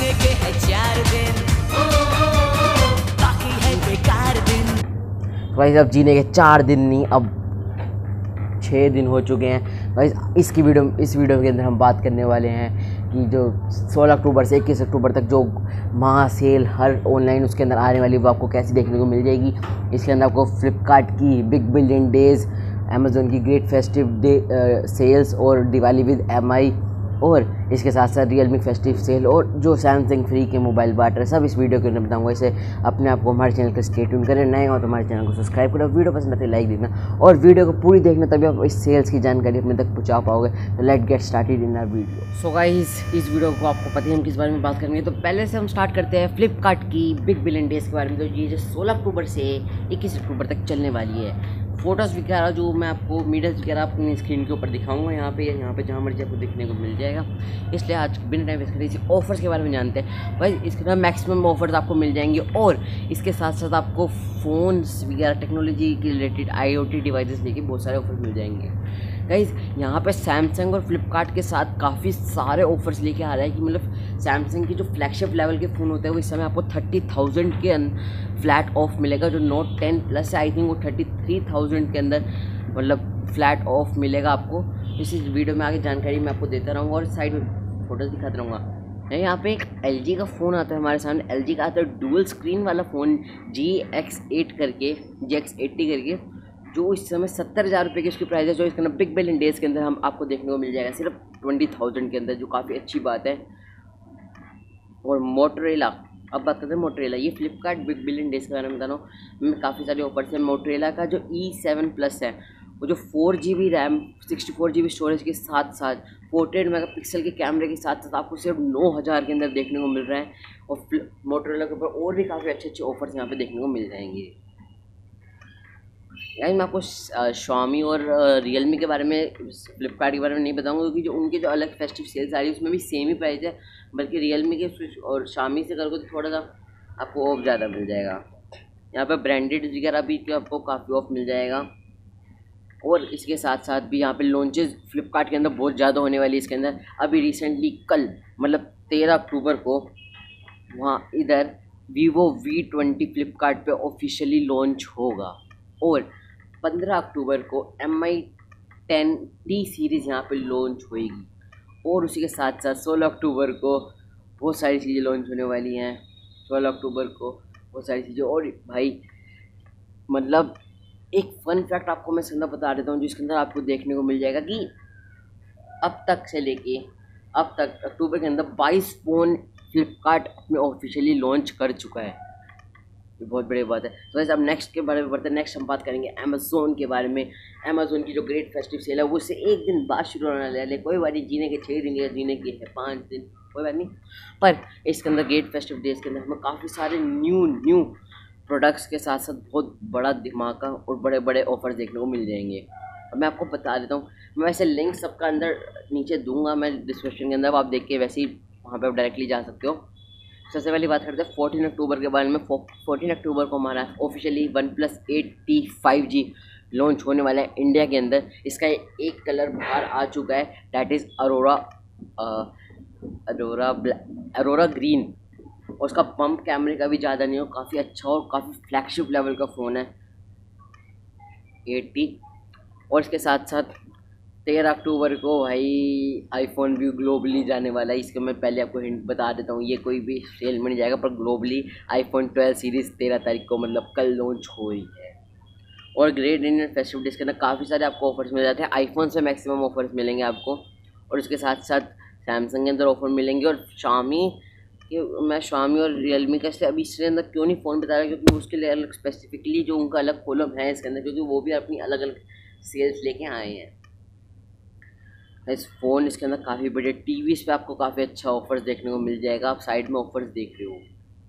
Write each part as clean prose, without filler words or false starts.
जीने के है 4 दिन, बाकी है बेकार दिन। भाई अब जीने के 4 दिन नहीं, अब 6 दिन हो चुके हैं। भाई इस वीडियो के अंदर हम बात करने वाले हैं कि जो 16 अक्टूबर से 21 अक्टूबर तक जो महा सेल हर ऑनलाइन उसके अंदर आने वाली वो आपको कैसी देखने को मिल जाएगी। इसके अंदर आपको फ्लिपकार्ट की बिग बिलियन डेज़, अमेज़ोन की ग्रेट फेस्टिव डे सेल्स और दिवाली विद MI, और इसके साथ साथ रियलमी फेस्टिव सेल और जो सैमसंग फ्री के मोबाइल बांट रहे सब इस वीडियो के अंदर बताऊंगा। इसे अपने आप को हमारे चैनल को स्टे ट्यून करें, नए हो तो हमारे चैनल को सब्सक्राइब करो, वीडियो पसंद आते लाइक देना और वीडियो को पूरी देखना, तभी आप इस सेल्स की जानकारी अपने तक पहुंचा पाओगे। तो let get started in our video. So guys, इस वीडियो को आपको पता है हम किस बारे में बात करेंगे, तो पहले से हम स्टार्ट करते हैं फ्लिपकार्ट की बिग बिलियन डेज़ के बारे में। तो ये जो 16 अक्टूबर से 21 अक्टूबर तक चलने वाली है। फ़ोटोज़ वगैरह जो मैं आपको मीडियल्स वगैरह अपनी स्क्रीन के ऊपर दिखाऊंगा यहाँ पे जहाँ मर्जी आपको देखने को मिल जाएगा। इसलिए आज बिना टाइम वेस्ट करे इसी ऑफ़र्स के बारे में जानते हैं। भाई इसके अंदर मैक्सिमम ऑफ़र्स आपको मिल जाएंगे और इसके साथ साथ आपको फ़ोन्स वगैरह टेक्नोलॉजी के रिलेटेड IoT डिवाइसेस लेके बहुत सारे ऑफ़र्स मिल जाएंगे। गाइस यहाँ पे सैमसंग और फ्लिपकार्ट के साथ काफ़ी सारे ऑफ़र्स लेके आ रहा है कि मतलब सैमसंग की जो फ्लैगशिप लेवल के फ़ोन होते हैं वो इस समय आपको 30,000 के फ्लैट ऑफ मिलेगा। जो Note 10 Plus है आई थिंक वो 33,000 के अंदर मतलब फ्लैट ऑफ मिलेगा आपको। इस वीडियो में आगे जानकारी मैं आपको देता रहूँगा और साइड में फ़ोटोज़ दिखाता रहूँगा। यहाँ पे एक LG का फ़ोन आता है हमारे सामने। LG का आता है डुअल स्क्रीन वाला फ़ोन GX80 करके, जो इस समय 70,000 रुपये की उसकी प्राइस है। जो इसके अंदर बिग बिलियन डेज़ के अंदर हम आपको देखने को मिल जाएगा सिर्फ 20,000 के अंदर, जो काफ़ी अच्छी बात है। और मोटोरोला, अब बात करते हैं मोटोरोला। ये फ्लिपकार्ट बिग बिलियन डेज़ के बारे में बता रहा हूँ मैं, काफ़ी सारे ऑफर्स हैं। मोटोरोला का जो E7 Plus है वो जो 4GB रैम 64GB स्टोरेज के साथ साथ 48 मेगापिक्सल के कैमरे के साथ साथ आपको सिर्फ 9,000 के अंदर देखने को मिल रहा है। और मोटोरोला के ऊपर और भी काफ़ी अच्छे ऑफर्स यहाँ पे देखने को मिल जाएंगे। यानी मैं आपको Xiaomi और रियलमी के बारे में, फ्लिपकार्ट के बारे में नहीं बताऊंगा क्योंकि जो उनके जो अलग फेस्टिव सेल्स आ रही है उसमें भी सेम ही प्राइस है, बल्कि रियलमी के और Xiaomi से करोगे तो थोड़ा सा आपको ऑफ ज़्यादा मिल जाएगा। यहाँ पर ब्रांडेड वगैरह भी आपको काफ़ी ऑफ मिल जाएगा। और इसके साथ साथ भी यहाँ पे लॉन्चेस फ्लिपकार्ट के अंदर बहुत ज़्यादा होने वाली है। इसके अंदर अभी रिसेंटली कल मतलब 13 अक्टूबर को वहाँ इधर Vivo V20 फ्लिपकार्ट पे ऑफिशियली लॉन्च होगा और 15 अक्टूबर को MI 10T सीरीज़ यहाँ पे लॉन्च होएगी। और उसी के साथ साथ 16 अक्टूबर को बहुत सारी चीज़ें लॉन्च होने वाली हैं। 16 अक्टूबर को बहुत सारी चीज़ें, और भाई मतलब एक फ़न फैक्ट आपको मैं संदा बता देता हूँ जो इसके अंदर आपको देखने को मिल जाएगा कि अब तक से लेके अब तक अक्टूबर के अंदर 22 फ़ोन फ्लिपकार्ट अपने ऑफिशियली लॉन्च कर चुका है। ये बहुत बड़ी बात है। तो वैसे अब नेक्स्ट के बारे में बढ़ते हैं। नेक्स्ट हम बात करेंगे अमेज़ोन के बारे में। अमेज़ोन की जो ग्रेट फेस्टिव सेल है वो उससे 1 दिन बाद शुरू होने वाला है। कोई बात नहीं, जीने के 6 दिन या जीने के है 5 दिन, कोई बात नहीं, पर इसके अंदर ग्रेट फेस्टिव डेज़ के अंदर हमें काफ़ी सारे न्यू प्रोडक्ट्स के साथ साथ बहुत बड़ा धमाका और बड़े बड़े ऑफर्स देखने को मिल जाएंगे। अब मैं आपको बता देता हूँ, मैं वैसे लिंक सबका अंदर नीचे दूंगा मैं डिस्क्रिप्शन के अंदर, आप देख के वैसे ही वहाँ पर डायरेक्टली जा सकते हो। सबसे पहले बात करते हैं 14 अक्टूबर के बारे में। 14 अक्टूबर को हमारा officially OnePlus 8T 5G launch होने वाला है इंडिया के अंदर। इसका एक कलर बाहर आ चुका है, डैट इज़ अरोरा ग्रीन। और उसका बम्प कैमरे का भी ज़्यादा नहीं हो, काफ़ी अच्छा और काफ़ी फ्लैगशिप लेवल का फ़ोन है 8T। और इसके साथ साथ 13 अक्टूबर को भाई आईफोन भी ग्लोबली जाने वाला है। इसके मैं पहले आपको हिंट बता देता हूँ, ये कोई भी सेल में नहीं जाएगा, पर ग्लोबली iPhone 12 सीरीज़ 13 तारीख को मतलब कल लॉन्च हो रही है। और ग्रेट इंडियन फेस्टिव डेज़ के अंदर काफ़ी सारे आपको ऑफर्स मिल जाते हैं। आईफोन से मैक्सिमम ऑफर्स मिलेंगे आपको, और इसके साथ साथ सैमसंग के अंदर ऑफर मिलेंगे। और मैं Xiaomi और रियलमी का इसलिए अभी इसके अंदर क्यों नहीं फ़ोन बता रहा, क्योंकि उसके लिए अलग स्पेसिफिकली जो उनका अलग कॉलम है इसके अंदर, क्योंकि वो भी अपनी अलग अलग सेल्स लेके आए हैं। इस फ़ोन इसके अंदर काफ़ी बड़े टीवीज़ पे आपको काफ़ी अच्छा ऑफर्स देखने को मिल जाएगा। आप साइड में ऑफर्स देख रहे हो।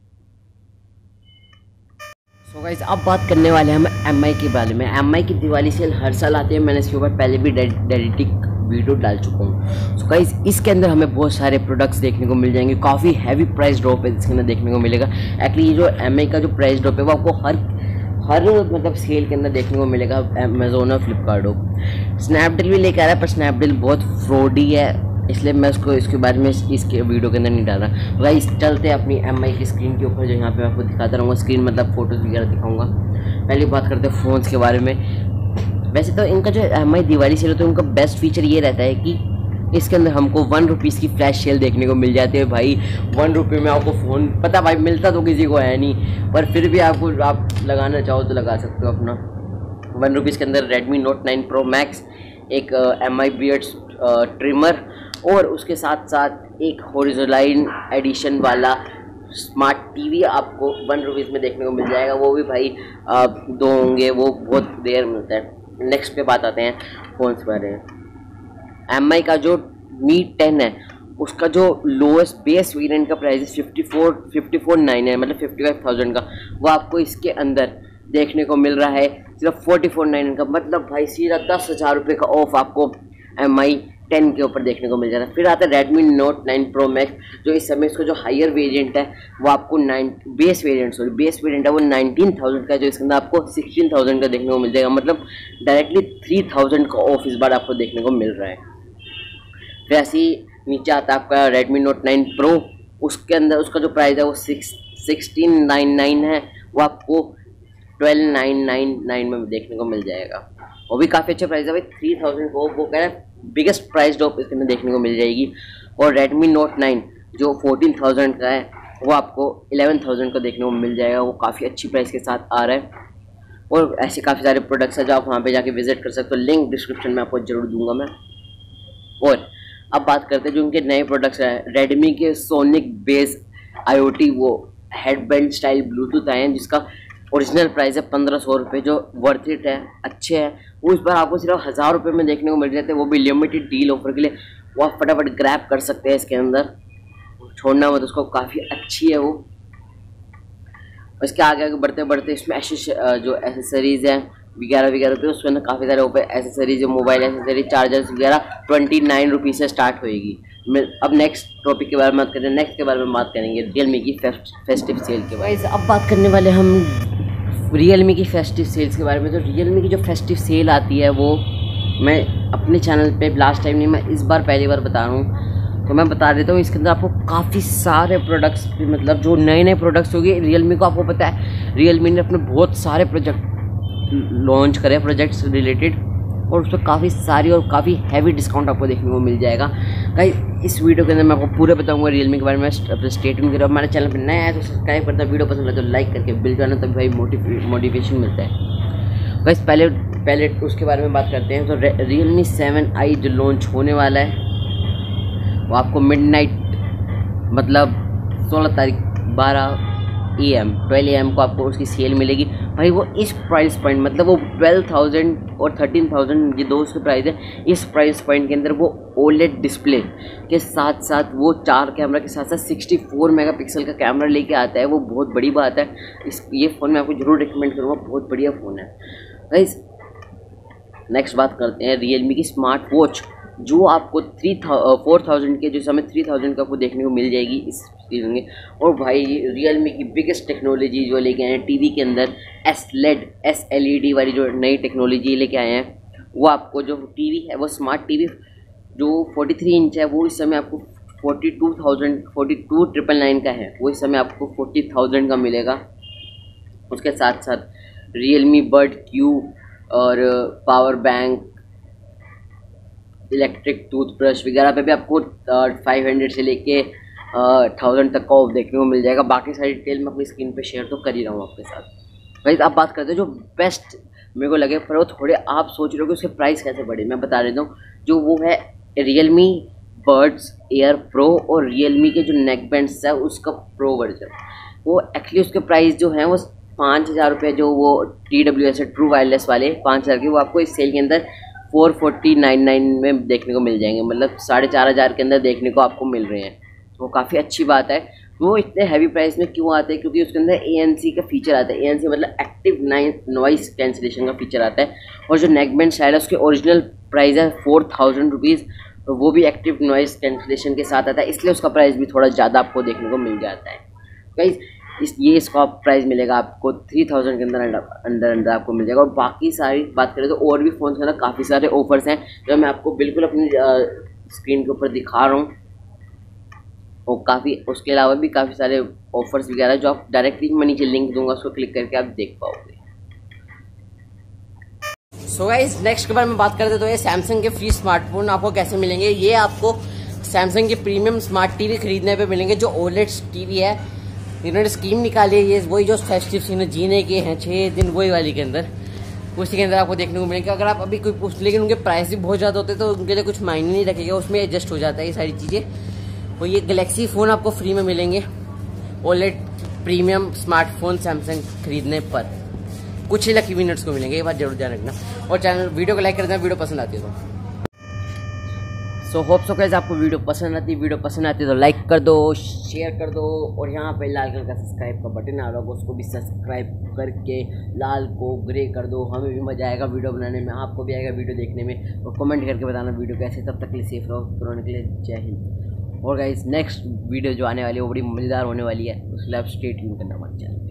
सो गाइस, अब बात करने वाले हैं हम MI के बारे में। MI की दिवाली सेल हर साल आती है, मैंने इसके ऊपर पहले भी डेडिकेटेड वीडियो डाल चुका हूँ। सो गाइस, इसके अंदर हमें बहुत सारे प्रोडक्ट्स देखने को मिल जाएंगे। काफ़ी हैवी प्राइस ड्रॉप है इसके अंदर देखने को मिलेगा। एक्चुअली ये जो MI का जो प्राइस ड्रॉप है वो आपको हर मतलब सेल के अंदर देखने को मिलेगा। अमेज़ोन और फ्लिपकार्ट हो, स्नैपडील भी लेकर आ रहा है, पर स्नैपडील बहुत फ्रॉडी है। इसलिए मैं उसको इसके बारे में इसके वीडियो के अंदर नहीं डाल रहा। गाइस चलते हैं अपनी MI की स्क्रीन के ऊपर, जो यहाँ पे मैं आपको दिखाता रहूँगा। स्क्रीन मतलब फ़ोटोज़ वगैरह दिखाऊँगा। पहले बात करते हैं फ़ोन्स के बारे में। वैसे तो इनका जो MI दिवाली सेल होता है, उनका बेस्ट फीचर ये रहता है कि इसके अंदर हमको 1 रुपीज़ की फ्लैश सेल देखने को मिल जाती है। भाई 1 रुपये में आपको फ़ोन, पता भाई मिलता तो किसी को है नहीं, पर फिर भी आपको आप लगाना चाहो तो लगा सकते हो अपना। 1 रुपीज़ के अंदर Redmi Note 9 Pro Max, एक MI Beards ट्रिमर, और उसके साथ साथ एक हॉरिजॉन्टल एडिशन वाला स्मार्ट टीवी आपको 1 रुपीज़ में देखने को मिल जाएगा। वो भी भाई 2 होंगे, वो बहुत रेयर मिलता है। नेक्स्ट पे बात आते हैं फ़ोन के बारे में। MI का जो Mi 10 है, उसका जो लोएस्ट बेस वेरिएंट का प्राइस है 54,900 है, मतलब 55,000 का। वो आपको इसके अंदर देखने को मिल रहा है सिर्फ 44,900 का, मतलब भाई सीधा 10,000 रुपये का ऑफ आपको MI 10 के ऊपर देखने को मिल जाता है। फिर आता है Redmi Note 9 Pro Max, जो इस समय इसका जो हायर वेरिएंट है वो आपको बेस वेरिएंट है वो 19,000 का, जो इसके अंदर आपको 16,000 का देखने को मिल जाएगा, मतलब डायरेक्टली 3,000 का ऑफ इस बार आपको देखने को मिल रहा है। फिर ऐसे ही नीचे आता है आपका Redmi Note 9 Pro, उसके अंदर उसका जो प्राइस है वो 16,999 है, वो आपको 12,999 में देखने को मिल जाएगा। वो भी काफ़ी अच्छा प्राइस है भाई, 3,000 को वो कह रहा है बिगेस्ट प्राइस ड्रॉप इसके अंदर देखने को मिल जाएगी। और Redmi Note 9 जो 14,000 का है, वो आपको 11,000 का देखने को मिल जाएगा। वो काफ़ी अच्छी प्राइस के साथ आ रहा है। और ऐसे काफ़ी सारे प्रोडक्ट्स हैं जो आप वहाँ पे जाके विजिट कर सकते हो, लिंक डिस्क्रिप्शन में आपको ज़रूर दूंगा मैं। और अब बात करते हैं जो उनके नए प्रोडक्ट्स हैं। Redmi के सोनिक बेस IoT वो हेडबैंड स्टाइल ब्लूटूथ आए हैं, जिसका ओरिजिनल प्राइस है 1,500 रुपये, जो वर्थ इट है, अच्छे हैं। वो इस बार आपको सिर्फ 1,000 रुपये में देखने को मिल जाते हैं, वो भी लिमिटेड डील ऑफर के लिए। वो आप फटाफट ग्रैब कर सकते हैं इसके अंदर, छोड़ना मत उसको, काफ़ी अच्छी है वो। इसके आगे बढ़ते बढ़ते इसमें जो एसेसरीज़ हैं वगैरह पे, उसके अंदर काफ़ी सारे ऊपर एसेसरीज, मोबाइल एसेसरीज, चार्जर्स वगैरह 29 रुपीज़ से स्टार्ट होएगी। अब नेक्स्ट टॉपिक के बारे में बात करते हैं। नेक्स्ट के बारे में बात करेंगे Realme की फेस्टिव सेल के बारे में। अब बात करने वाले हम Realme की फेस्टिव सेल्स के बारे में। तो Realme की जो फेस्टिव सेल आती है वो मैं अपने चैनल पे लास्ट टाइम नहीं, मैं इस बार पहली बार बता रहा हूँ, तो मैं बता देता हूँ। इसके अंदर आपको काफ़ी सारे प्रोडक्ट्स, मतलब जो नए प्रोडक्ट्स होंगे Realme को, आपको पता है Realme ने अपने बहुत सारे प्रोजेक्ट लॉन्च करे, प्रोजेक्ट्स रिलेटेड, और उस पर काफ़ी सारी और काफ़ी हैवी डिस्काउंट आपको देखने को मिल जाएगा। गाइस इस वीडियो के अंदर मैं आपको पूरा बताऊंगा Realme के बारे में। स्टे ट्यून करो। हमारे चैनल पर नया है तो सब्सक्राइब करता, वीडियो पसंद है तो लाइक करके बिल करना, तभी भाई मोटिवेशन मिलता है। गाइस पहले उसके बारे में बात करते हैं। तो Realme 7i जो लॉन्च होने वाला है वो आपको मिडनाइट, मतलब 16 तारीख 12 AM को आपको उसकी सेल मिलेगी। भाई वो इस प्राइस पॉइंट, मतलब वो 12,000 और 13,000 ये दो उसके प्राइस है। इस प्राइस पॉइंट के अंदर वो OLED डिस्प्ले के साथ साथ वो 4 कैमरा के साथ साथ 64 मेगापिक्सल का कैमरा लेके आता है। वो बहुत बड़ी बात है। ये फ़ोन मैं आपको ज़रूर रिकमेंड करूँगा, बहुत बढ़िया फ़ोन है। गाइस नेक्स्ट बात करते हैं Realme की स्मार्ट वॉच, जो आपको 4,000 के, जो समय 3,000 का आपको देखने को मिल जाएगी इस सीजन में। और भाई Realme की बिगेस्ट टेक्नोलॉजी जो लेके आए हैं टीवी के अंदर, SLED वाली जो नई टेक्नोलॉजी लेके आए हैं, वो आपको जो टीवी है वो स्मार्ट टीवी जो 43 इंच है, वो इस समय आपको 42,999 का है। वो इस समय आपको 40,000 का मिलेगा। उसके साथ साथ Realme Bud Q और पावर बैंक, इलेक्ट्रिक टूथब्रश वगैरह पे भी आपको 500 से लेके 1000 तक का ऑफ देखने को मिल जाएगा। बाकी सारी डिटेल मैं अपनी स्क्रीन पे शेयर तो कर ही रहा हूँ आपके साथ। भाई अब बात करते हैं जो बेस्ट मेरे को लगे, पर वो थोड़े आप सोच रहे हो कि उसके प्राइस कैसे बढ़े, मैं बता देता हूँ। जो वो है Realme Buds Air Pro और Realme के जो नेक बैंड्स है उसका प्रो वर्जन, वो एक्चुअली उसके प्राइस जो हैं वो 5,000 रुपये, जो वो TWS है ट्रू वायरलेस वाले 5,000 के, वो आपको इस सेल के अंदर 4,499 में देखने को मिल जाएंगे, मतलब 4,500 के अंदर देखने को आपको मिल रहे हैं। वो काफ़ी अच्छी बात है। वो इतने हैवी प्राइस में क्यों आते हैं? क्योंकि उसके अंदर ANC का फीचर आता है। ANC मतलब एक्टिव नॉइस कैंसिलेशन का फीचर आता है। और जो नेकबैंड स्टाइल है उसके ओरिजिनल प्राइस है 4,000 रुपीज़, वो भी एक्टिव नॉइस कैंसिलेशन के साथ आता है, इसलिए उसका प्राइस भी थोड़ा ज़्यादा आपको देखने को मिल जाता है। गाइस इसका प्राइस मिलेगा आपको 3,000 के अंदर आपको मिल जाएगा। और बाकी सारी बात करें तो और भी फ़ोन के अंदर काफ़ी सारे ऑफर्स हैं जो मैं आपको बिल्कुल अपनी स्क्रीन के ऊपर दिखा रहा हूँ, और काफ़ी उसके अलावा भी काफ़ी सारे ऑफर्स वगैरह जो आप डायरेक्टली मैं नीचे लिंक दूंगा, उसको क्लिक करके आप देख पाओगे। सो गाइस, नेक्स्ट के बारे में बात करते तो ये सैमसंग के फ्री स्मार्टफोन आपको कैसे मिलेंगे। ये आपको सैमसंग के प्रीमियम स्मार्ट टीवी खरीदने पे मिलेंगे, जो ओलेड टीवी है। इन्होंने स्कीम निकाली है, ये वही जो फेस्टिव सीजन जीने के हैं 6 दिन, वही वाली के अंदर, उसी के अंदर आपको देखने को मिलेंगे। अगर आप अभी कोई पूछ, लेकिन उनके प्राइस भी बहुत ज़्यादा होते हैं, तो उनके लिए कुछ मायने नहीं रखेगा, उसमें एडजस्ट हो जाता है ये सारी चीज़ें। और ये गैलेक्सी फ़ोन आपको फ्री में मिलेंगे, ओलेड प्रीमियम स्मार्टफोन सैमसंग खरीदने पर कुछ ही लकी विनर्स को मिलेंगे, ये बात जरूर ध्यान रखना। और चैनल वीडियो को लाइक कर देना, वीडियो पसंद आती है तो। सो होप सो गाइस आपको वीडियो पसंद आती है तो लाइक कर दो, शेयर कर दो, और यहाँ पे लाल कलर का सब्सक्राइब का बटन आ रहा होगा, उसको भी सब्सक्राइब करके लाल को ग्रे कर दो। हमें भी मज़ा आएगा वीडियो बनाने में, आपको भी आएगा वीडियो देखने में, और कमेंट करके बताना वीडियो कैसे। तब तक के लिए सेफ रहो, कोरोना के लिए जय हिंद। और गाइस नेक्स्ट वीडियो जो आने वाली है वो बड़ी मज़ेदार होने वाली है, उसके लिए आप स्टे ट्यून करना हमारे चैनल।